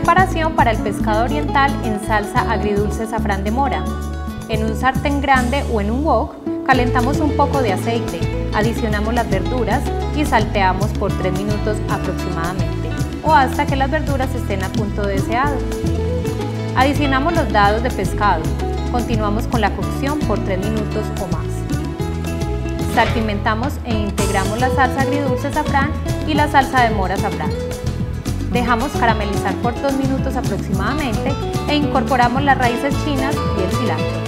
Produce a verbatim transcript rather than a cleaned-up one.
Preparación para el pescado oriental en salsa agridulce safrán de mora. En un sartén grande o en un wok, calentamos un poco de aceite, adicionamos las verduras y salteamos por tres minutos aproximadamente, o hasta que las verduras estén a punto deseado. Adicionamos los dados de pescado, continuamos con la cocción por tres minutos o más. Salpimentamos e integramos la salsa agridulce safrán y la salsa de mora safrán. Dejamos caramelizar por dos minutos aproximadamente e incorporamos las raíces chinas y el cilantro.